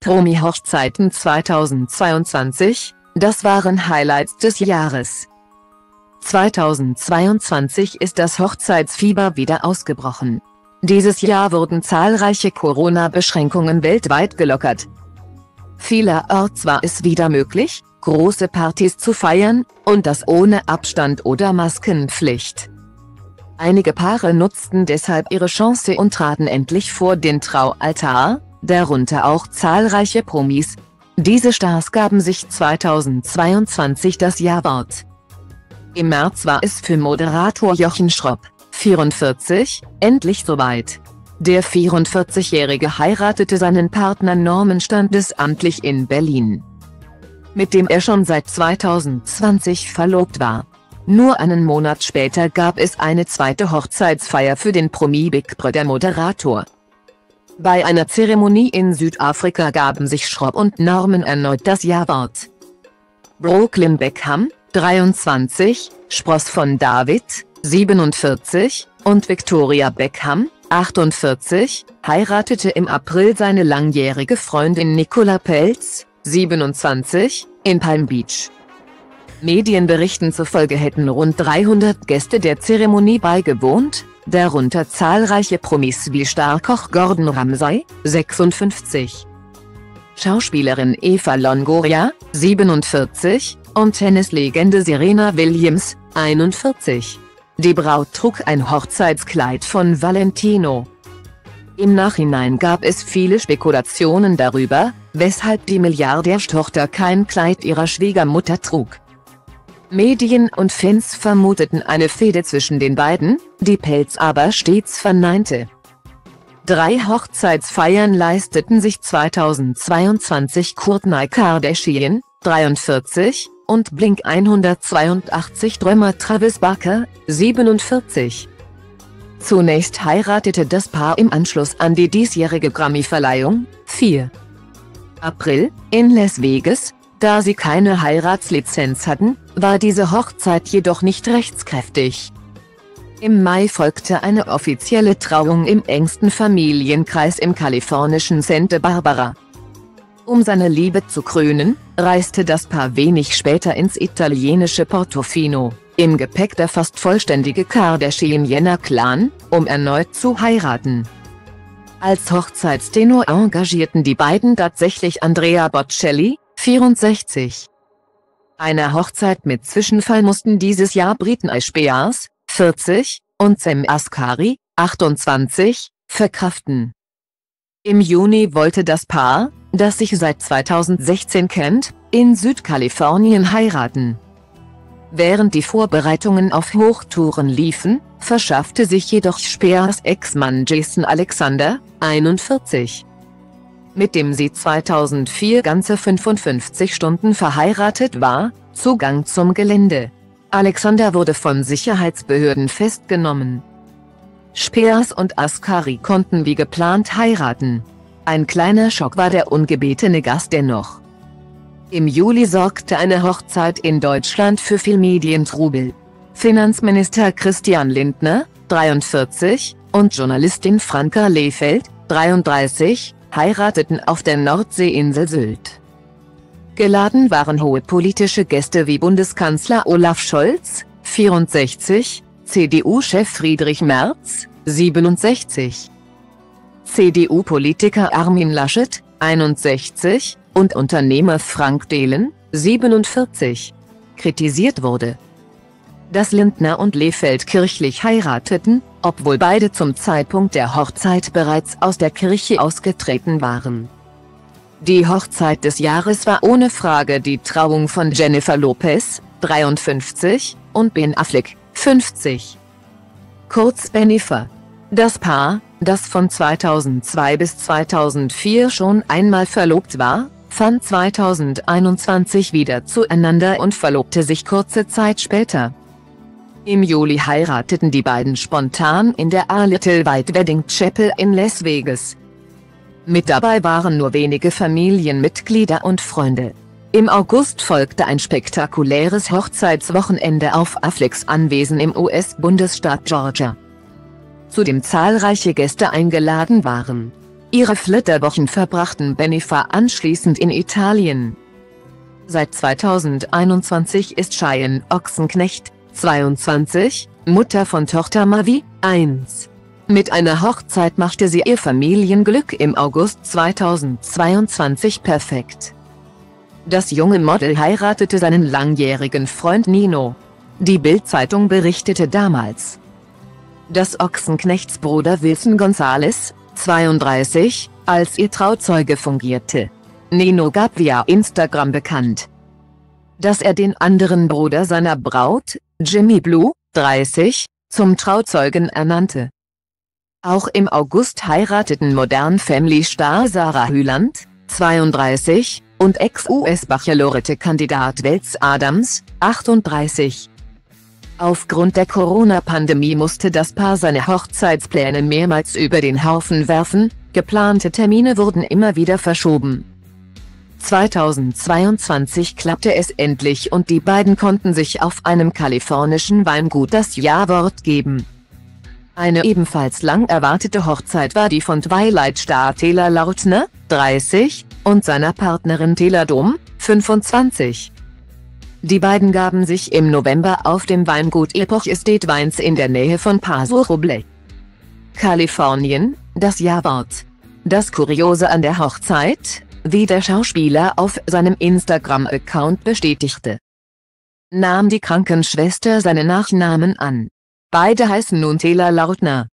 Promi-Hochzeiten 2022, das waren Highlights des Jahres. 2022 ist das Hochzeitsfieber wieder ausgebrochen. Dieses Jahr wurden zahlreiche Corona-Beschränkungen weltweit gelockert. Vielerorts war es wieder möglich, große Partys zu feiern, und das ohne Abstand oder Maskenpflicht. Einige Paare nutzten deshalb ihre Chance und traten endlich vor den Traualtar, darunter auch zahlreiche Promis. Diese Stars gaben sich 2022 das Ja-Wort. Im März war es für Moderator Jochen Schropp, 44, endlich soweit. Der 44-Jährige heiratete seinen Partner Norman standesamtlich in Berlin, mit dem er schon seit 2020 verlobt war. Nur einen Monat später gab es eine zweite Hochzeitsfeier für den Promi-Big Brother-Moderator. Bei einer Zeremonie in Südafrika gaben sich Schropp und Norman erneut das Ja-Wort. Brooklyn Beckham, 23, Spross von David, 47, und Victoria Beckham, 48, heiratete im April seine langjährige Freundin Nicola Peltz, 27, in Palm Beach. Medienberichten zufolge hätten rund 300 Gäste der Zeremonie beigewohnt, darunter zahlreiche Promis wie Starkoch Gordon Ramsay, 56, Schauspielerin Eva Longoria, 47, und Tennislegende Serena Williams, 41. Die Braut trug ein Hochzeitskleid von Valentino. Im Nachhinein gab es viele Spekulationen darüber, weshalb die Milliardärstochter kein Kleid ihrer Schwiegermutter trug. Medien und Fans vermuteten eine Fehde zwischen den beiden, die Peltz aber stets verneinte. 3 Hochzeitsfeiern leisteten sich 2022 Kourtney Kardashian, 43, und Blink 182 Drummer Travis Barker, 47. Zunächst heiratete das Paar im Anschluss an die diesjährige Grammy-Verleihung, 4. April, in Las Vegas. Da sie keine Heiratslizenz hatten, war diese Hochzeit jedoch nicht rechtskräftig. Im Mai folgte eine offizielle Trauung im engsten Familienkreis im kalifornischen Santa Barbara. Um seine Liebe zu krönen, reiste das Paar wenig später ins italienische Portofino, im Gepäck der fast vollständige Kardashian-Jenner-Clan, um erneut zu heiraten. Als Hochzeitstenor engagierten die beiden tatsächlich Andrea Bocelli, 64. Eine Hochzeit mit Zwischenfall mussten dieses Jahr Britney Spears, 40, und Sam Asghari, 28, verkraften. Im Juni wollte das Paar, das sich seit 2016 kennt, in Südkalifornien heiraten. Während die Vorbereitungen auf Hochtouren liefen, verschaffte sich jedoch Spears Ex-Mann Jason Alexander, 41, mit dem sie 2004 ganze 55 Stunden verheiratet war, Zugang zum Gelände. Alexander wurde von Sicherheitsbehörden festgenommen. Spears und Asghari konnten wie geplant heiraten. Ein kleiner Schock war der ungebetene Gast dennoch. Im Juli sorgte eine Hochzeit in Deutschland für viel Medientrubel. Finanzminister Christian Lindner, 43, und Journalistin Franka Lehfeldt, 33, heirateten auf der Nordseeinsel Sylt. Geladen waren hohe politische Gäste wie Bundeskanzler Olaf Scholz, 64, CDU-Chef Friedrich Merz, 67, CDU-Politiker Armin Laschet, 61, und Unternehmer Frank Thelen, 47. Kritisiert wurde, dass Lindner und Lehfeldt kirchlich heirateten, obwohl beide zum Zeitpunkt der Hochzeit bereits aus der Kirche ausgetreten waren. Die Hochzeit des Jahres war ohne Frage die Trauung von Jennifer Lopez, 53, und Ben Affleck, 50. Kurz Bennifer. Das Paar, das von 2002 bis 2004 schon einmal verlobt war, fand 2021 wieder zueinander und verlobte sich kurze Zeit später. Im Juli heirateten die beiden spontan in der A Little White Wedding Chapel in Las Vegas. Mit dabei waren nur wenige Familienmitglieder und Freunde. Im August folgte ein spektakuläres Hochzeitswochenende auf Afflecks Anwesen im US-Bundesstaat Georgia, zu dem zahlreiche Gäste eingeladen waren. Ihre Flitterwochen verbrachten Bennifer anschließend in Italien. Seit 2021 ist Cheyenne Ochsenknecht, 22, Mutter von Tochter Mavi, 1. Mit einer Hochzeit machte sie ihr Familienglück im August 2022 perfekt. Das junge Model heiratete seinen langjährigen Freund Nino. Die Bild-Zeitung berichtete damals, dass Ochsenknechts Bruder Wilson Gonzalez, 32, als ihr Trauzeuge fungierte. Nino gab via Instagram bekannt, dass er den anderen Bruder seiner Braut, Jimmy Blue, 30, zum Trauzeugen ernannte. Auch im August heirateten Modern Family-Star Sarah Hyland, 32, und Ex-US-Bachelorette-Kandidat Wells Adams, 38. Aufgrund der Corona-Pandemie musste das Paar seine Hochzeitspläne mehrmals über den Haufen werfen, geplante Termine wurden immer wieder verschoben. 2022 klappte es endlich und die beiden konnten sich auf einem kalifornischen Weingut das Ja-Wort geben. Eine ebenfalls lang erwartete Hochzeit war die von Twilight-Star Taylor Lautner, 30, und seiner Partnerin Taylor Dome, 25. Die beiden gaben sich im November auf dem Weingut Epoch Estate Wines in der Nähe von Paso Robles, Kalifornien, das Ja-Wort. Das Kuriose an der Hochzeit, wie der Schauspieler auf seinem Instagram-Account bestätigte, nahm die Krankenschwester seinen Nachnamen an. Beide heißen nun Taylor Lautner.